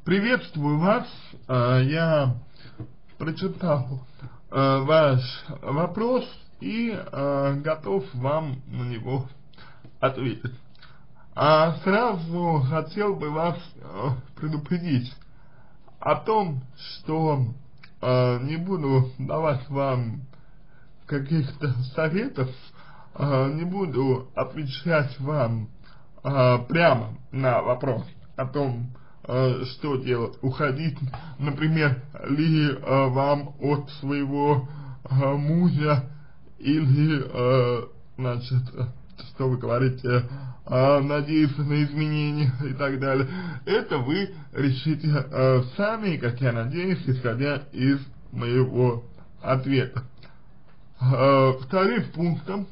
Приветствую вас. Я прочитал ваш вопрос и готов вам на него ответить. Сразу хотел бы вас предупредить о том, что не буду давать вам каких-то советов, не буду отвечать вам прямо на вопрос о том, что делать, уходить, например, ли вам от своего мужа, или, значит, что вы говорите, надеяться на изменения и так далее. Это вы решите сами, как я надеюсь, исходя из моего ответа. Вторым пунктом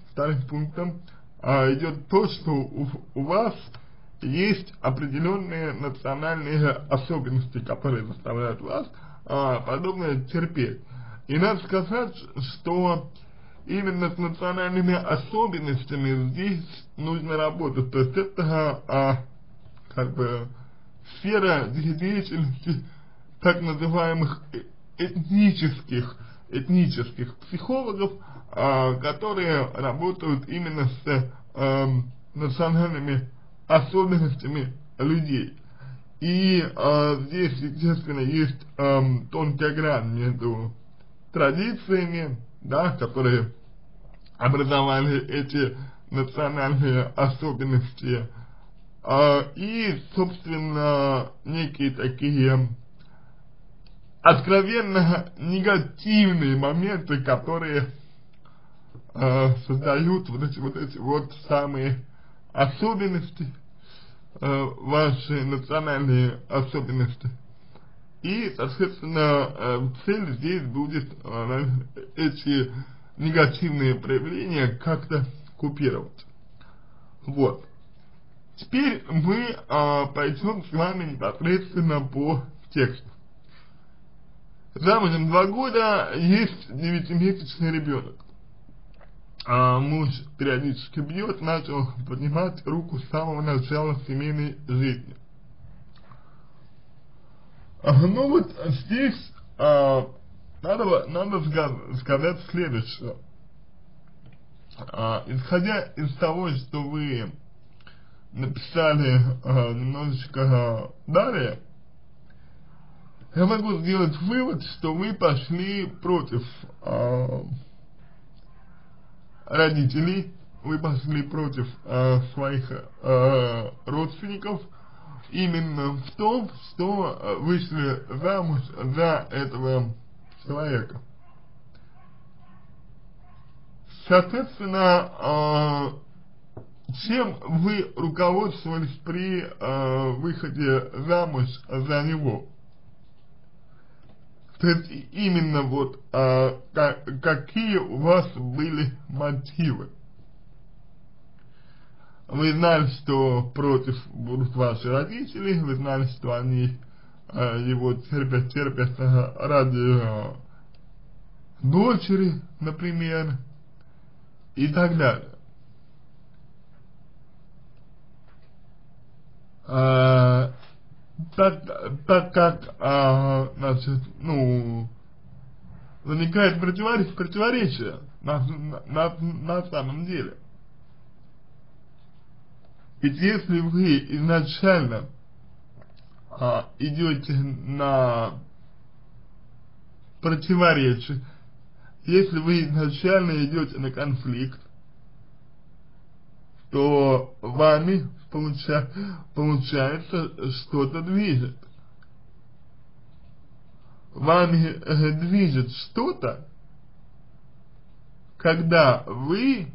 идет то, что у вас есть определенные национальные особенности, которые заставляют вас подобное терпеть. И надо сказать, что именно с национальными особенностями здесь нужно работать. То есть это как бы сфера деятельности так называемых этнических психологов, которые работают именно с национальными особенностями людей. И здесь, естественно, есть тонкая грань между традициями, да, которые образовали эти национальные особенности, и, собственно, некие такие откровенно негативные моменты, которые создают вот эти самые особенности, ваши национальные особенности. И, соответственно, цель здесь будет эти негативные проявления как-то купировать. Вот. Теперь мы пойдем с вами непосредственно по тексту. Замужем 2 года, есть 9-месячный ребенок. Муж периодически бьет, начал поднимать руку с самого начала семейной жизни. Ну вот здесь надо сказать следующее. Исходя из того, что вы написали немножечко далее, я могу сделать вывод, что вы пошли против родителей, вы пошли против своих родственников именно в том, что вышли замуж за этого человека. Соответственно, чем вы руководствовались при выходе замуж за него? То есть именно вот какие у вас были мотивы? Вы знали, что против будут ваши родители, вы знали, что они его терпят ради дочери, например, и так далее. Так как, значит, возникает противоречие на самом деле. Ведь если вы изначально идете на противоречие, если вы изначально идете на конфликт, то вами получается что-то движет. Вами движет что-то, когда вы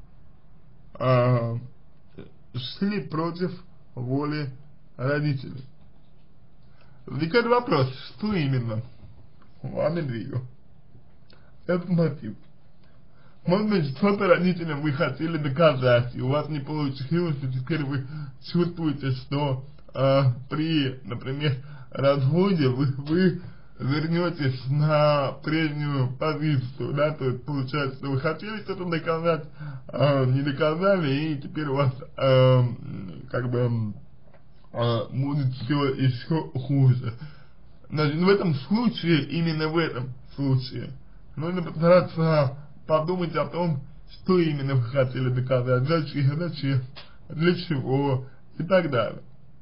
шли против воли родителей. Возникает вопрос, что именно вами двигало? Этот мотив. Может быть, что-то родителям вы хотели доказать, и у вас не получилось, и теперь вы чувствуете, что при, например, разводе вы вернетесь на прежнюю позицию, да, то есть получается, что вы хотели что-то доказать, не доказали, и теперь у вас как бы будет все еще хуже. Значит, в этом случае, именно в этом случае, нужно постараться подумать о том, что именно вы хотели доказать, зачем, для чего и так далее.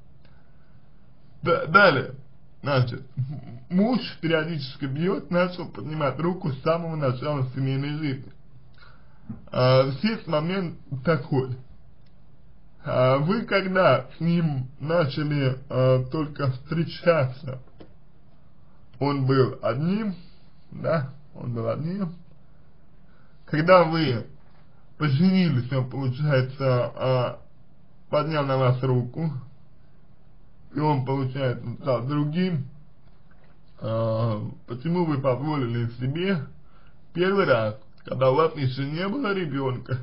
Далее, значит, муж периодически бьет, начал поднимать руку с самого начала семейной жизни. Здесь момент такой. Вы когда с ним начали только встречаться, он был одним, да, он был одним. Когда вы поженились, он, получается, поднял на вас руку, и он, получается, стал другим. Почему вы позволили себе первый раз, когда у вас еще не было ребенка,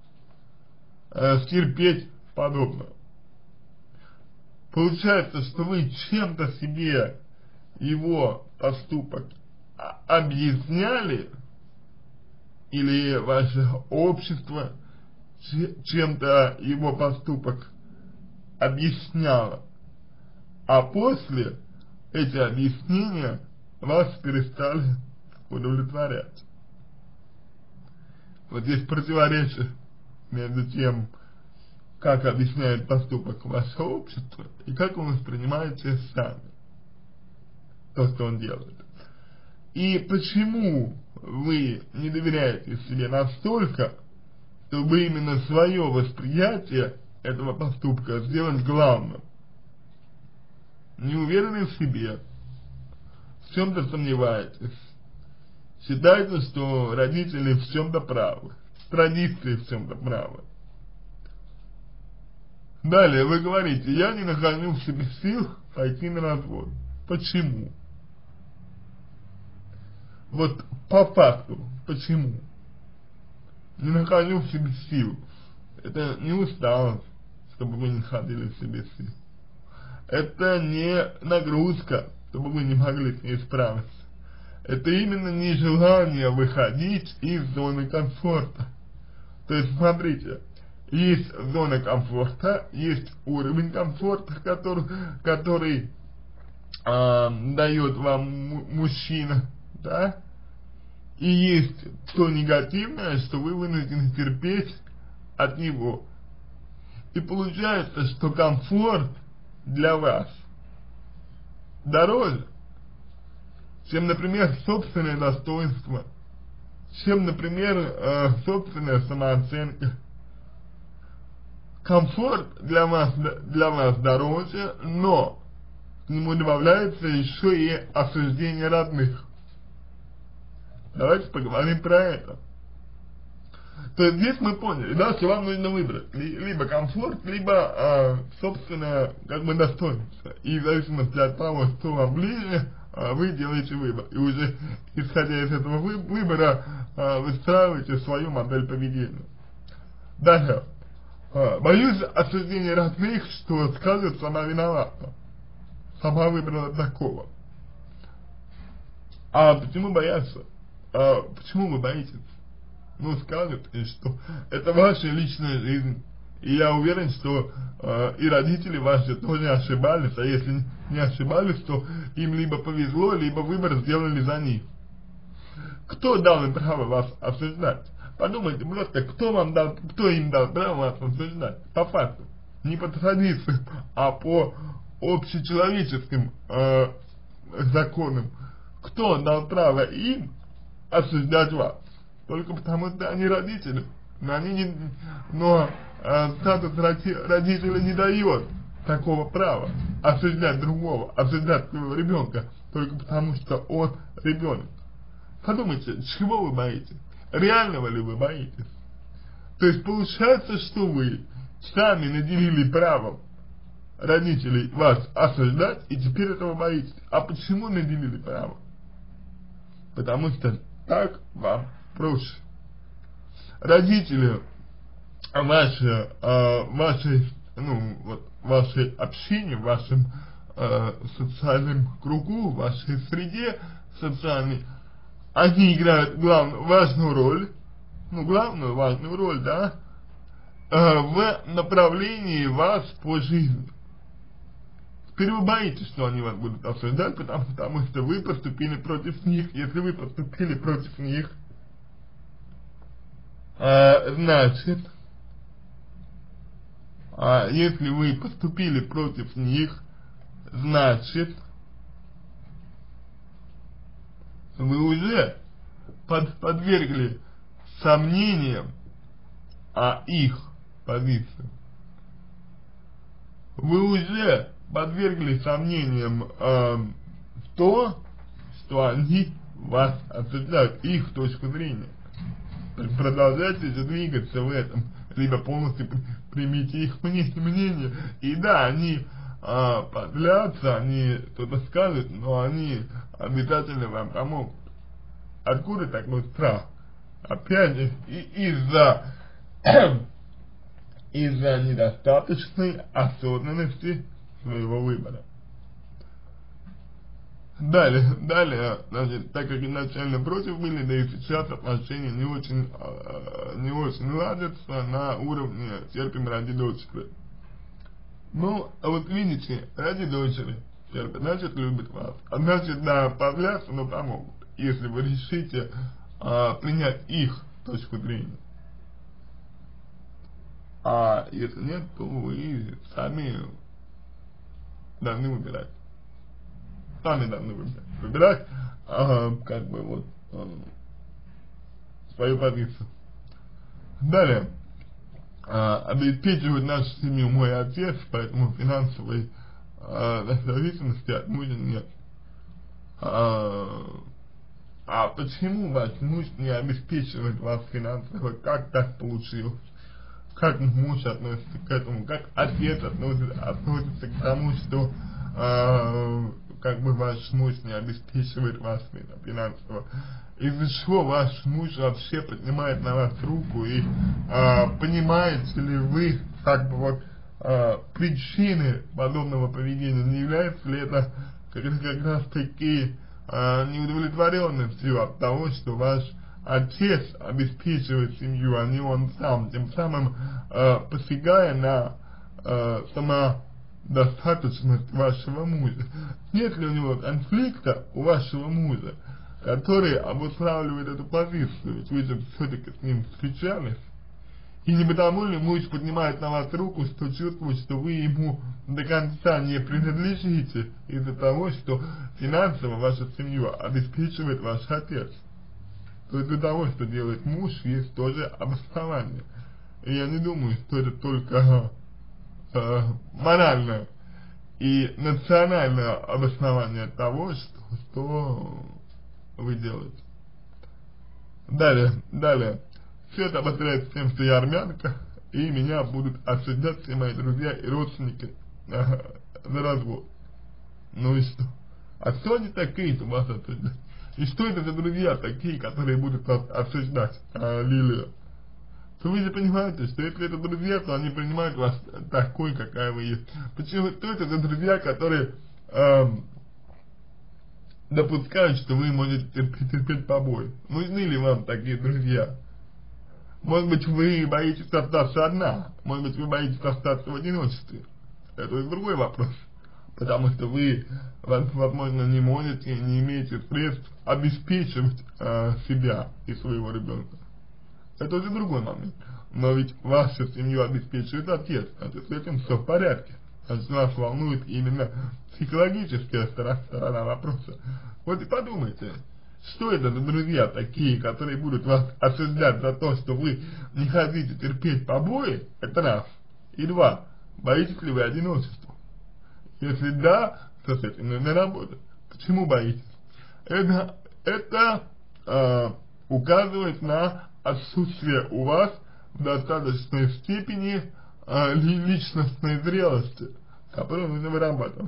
терпеть подобное? Получается, что вы чем-то себе его поступок объясняли, или ваше общество чем-то его поступок объясняло, а после эти объяснения вас перестали удовлетворять. Вот здесь противоречие между тем, как объясняет поступок ваше общество, и как вы воспринимаете сами то, что он делает. И почему вы не доверяете себе настолько, чтобы именно свое восприятие этого поступка сделать главным? Не уверены в себе, в чем-то сомневаетесь, считаете, что родители в чем-то правы, традиции в чем-то правы. Далее вы говорите: я не нахожу в себе сил пойти на развод. Почему? Вот по факту, почему? Не нахожу в себе сил. Это не усталость, чтобы вы не находили в себе сил. Это не нагрузка, чтобы вы не могли с ней справиться. Это именно нежелание выходить из зоны комфорта. То есть, смотрите, есть зона комфорта, есть уровень комфорта, который дает вам мужчина, да? И есть то негативное, что вы вынуждены терпеть от него. И получается, что комфорт для вас дороже, чем, например, собственное достоинство, чем, например, собственная самооценка. Комфорт для вас дороже, но к нему добавляется еще и осуждение родных. Давайте поговорим про это. То есть здесь мы поняли, да, что вам нужно выбрать либо комфорт, либо собственное как бы достоинство. И в зависимости от того, что вам ближе, вы делаете выбор. И уже исходя из этого выбора выстраиваете свою модель поведения. Дальше. Боюсь осуждения родных, что скажут, сама виновата. Сама выбрала такого. А почему бояться? Почему вы боитесь? Ну, скажут, что это ваша личная жизнь. И я уверен, что и родители ваши тоже ошибались, а если не ошибались, то им либо повезло, либо выбор сделали за них. Кто дал им право вас осуждать? Подумайте просто, кто им дал право вас осуждать? По факту. Не по традициям, а по общечеловеческим законам. Кто дал право им осуждать вас? Только потому, что они родители. Но статус родителя не дает такого права осуждать другого, осуждать своего ребенка, только потому, что он ребенок. Подумайте, чего вы боитесь? Реального ли вы боитесь? То есть получается, что вы сами наделили правом родителей вас осуждать, и теперь этого боитесь. А почему наделили правом? Потому что так вам проще. Родители вашей общине, в вашем социальном кругу, в вашей среде социальной, они играют важную роль, да, в направлении вас по жизни. Теперь вы боитесь, что они вас будут осуждать, потому что вы поступили против них. Если вы поступили против них, значит, если вы поступили против них, значит, вы уже подвергли сомнениям их позицию. Вы уже подвергли сомнениям в то, что они вас осуждают, их точку зрения. Продолжайте же двигаться в этом, либо полностью примите их мнение. И да, они подлятся, они что-то скажут, но они обязательно вам помогут. Откуда такой страх? Опять же, из-за недостаточной осознанности своего выбора. Далее, значит, так как изначально против были, да и сейчас отношения не очень ладятся на уровне терпим ради дочери. Ну, а вот видите, ради дочери терпят, значит, любят вас. А значит, да, подляться, но помогут, если вы решите принять их точку зрения. А если нет, то вы сами должны выбирать. Сами должны выбирать, как бы вот, свою позицию. Далее, обеспечивает нашу семью мой отец, поэтому финансовой зависимости от мужа нет. Почему ваш муж не обеспечивает вас финансово? Как так получилось? Как муж относится к этому? Как отец относится к тому, что как бы ваш муж не обеспечивает вас финансово? Из-за чего ваш муж вообще поднимает на вас руку, и понимаете ли вы как бы вот причины подобного поведения? Не является ли это как раз таки неудовлетворенностью от того, что ваш отец обеспечивает семью, а не он сам, тем самым посягая на самодостаточность вашего мужа? Нет ли у него конфликта у вашего мужа, который обуславливает эту позицию? Ведь вы же все-таки с ним встречались. И не потому ли муж поднимает на вас руку, что чувствует, что вы ему до конца не принадлежите, из-за того, что финансово вашу семью обеспечивает ваш отец? То есть для того, что делает муж, есть тоже обоснование. И я не думаю, что это только моральное и национальное обоснование того, что вы делаете. Далее. Все это обостряется тем, что я армянка, и меня будут осуждать все мои друзья и родственники за развод. Ну и что? А кто они такие, что вас осуждать? И что это за друзья такие, которые будут вас осуждать, Лилия? То вы же понимаете, что если это друзья, то они принимают вас такой, какая вы есть. Почему? Что это за друзья, которые допускают, что вы можете терпеть побои? Нужны ли вам такие друзья? Может быть, вы боитесь остаться одна, может быть, вы боитесь остаться в одиночестве. Это другой вопрос. Потому что вы, возможно, не можете, не имеете средств обеспечивать себя и своего ребенка. Это уже другой момент. Но ведь вашу семью обеспечивает отец, значит, с этим все в порядке. Значит, вас волнует именно психологическая сторона вопроса. Вот и подумайте, что это за друзья такие, которые будут вас осуждать за то, что вы не хотите терпеть побои, это раз. И два, боитесь ли вы одиночества? Если да, то с этим нужно работать. Почему боитесь? Это указывает на отсутствие у вас в достаточной степени личностной зрелости, которую нужно вырабатывать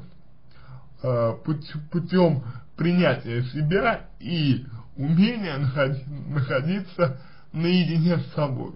путем принятия себя и умения находиться наедине с собой.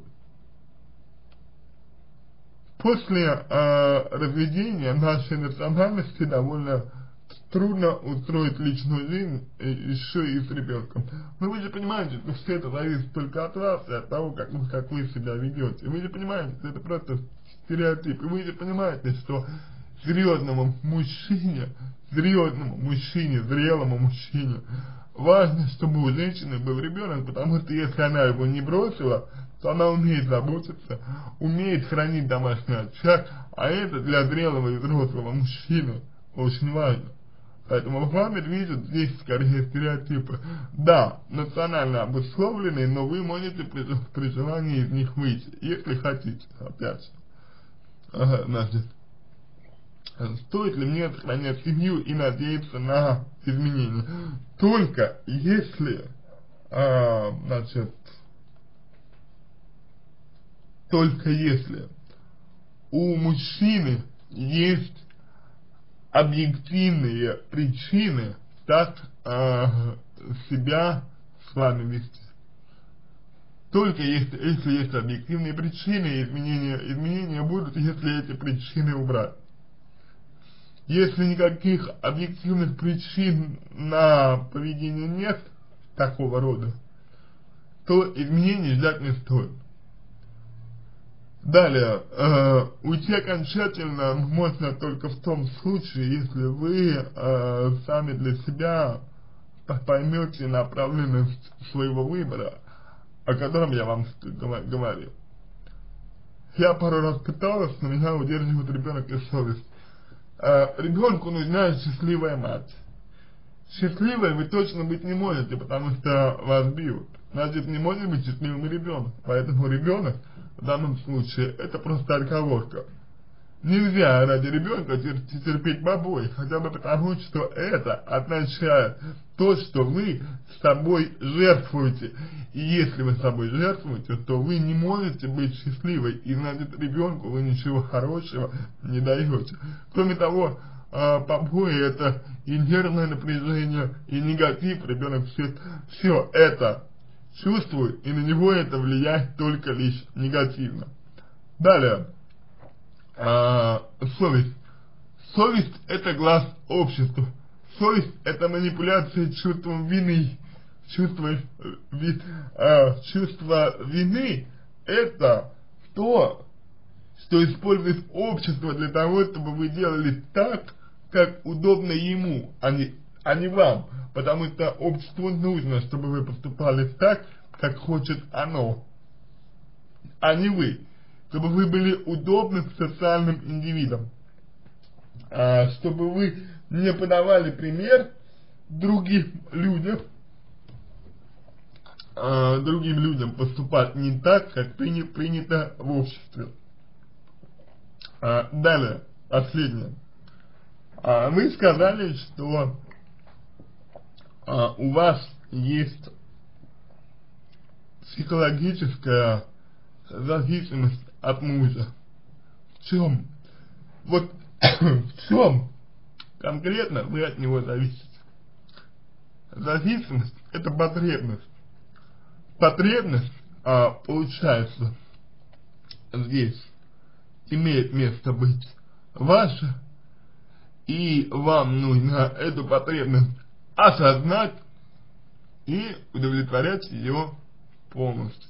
После разведения нашей национальности довольно трудно устроить личную жизнь еще и с ребенком. Но вы же понимаете, что все это зависит только от вас и от того, как вы себя ведете. Вы же понимаете, что это просто стереотип. И вы же понимаете, что зрелому мужчине, зрелому мужчине, важно, чтобы у женщины был ребенок, потому что если она его не бросила, то она умеет заботиться, умеет хранить домашний очаг, а это для зрелого и взрослого мужчины очень важно. Поэтому Мухаммед видит здесь скорее стереотипы. Да, национально обусловленные, но вы можете при желании из них выйти, если хотите, опять же. Значит, стоит ли мне сохранять семью и надеяться на изменения? Только если, только если у мужчины есть объективные причины так себя с вами вести. Только если есть объективные причины, изменения будут, если эти причины убрать. Если никаких объективных причин на поведение нет такого рода, то изменений ждать не стоит. Далее, уйти окончательно можно только в том случае, если вы сами для себя поймете направленность своего выбора, о котором я вам говорил. Я пару раз пыталась, но меня удерживает ребенок и совесть. Ребенку нужна счастливая мать. Счастливой вы точно быть не можете, потому что вас бьют. Значит, не может быть счастливым ребенок. Поэтому ребенок в данном случае это просто отговорка. Нельзя ради ребенка терпеть побои, хотя бы потому, что это означает то, что вы с собой жертвуете. И если вы с собой жертвуете, то вы не можете быть счастливой, и значит ребенку вы ничего хорошего не даете. Кроме того, побои это и нервное напряжение, и негатив, ребенок все это чувствует, и на него это влияет только лишь негативно. Далее. Совесть. Совесть это глаз общества. Совесть это манипуляция чувством вины. Чувство вины это то, что использует общество для того, чтобы вы делали так, как удобно ему, а не вам. Потому что обществу нужно, чтобы вы поступали так, как хочет оно, а не вы. Чтобы вы были удобны социальным индивидам, чтобы вы не подавали пример другим людям поступать не так, как принято в обществе. Далее, последнее. Вы сказали, что у вас есть психологическая зависимость от мужа. В чем? Вот в чем конкретно вы от него зависите? Зависимость это потребность. Потребность, получается, здесь имеет место быть ваша, и вам нужно эту потребность осознать и удовлетворять ее полностью.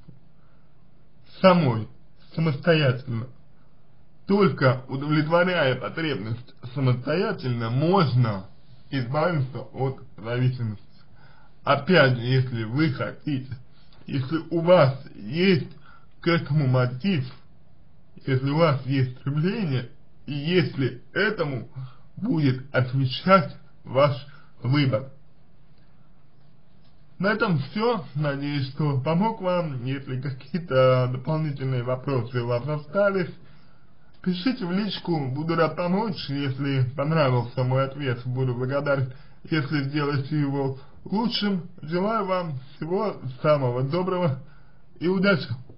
Самостоятельно. Только удовлетворяя потребность самостоятельно можно избавиться от зависимости. Опять же, если вы хотите, если у вас есть к этому мотив, если у вас есть стремление, и если этому будет отвечать ваш выбор. На этом все. Надеюсь, что помог вам. Если какие-то дополнительные вопросы у вас остались, пишите в личку, буду рад помочь. Если понравился мой ответ, буду благодарен, если сделаете его лучшим. Желаю вам всего самого доброго и удачи!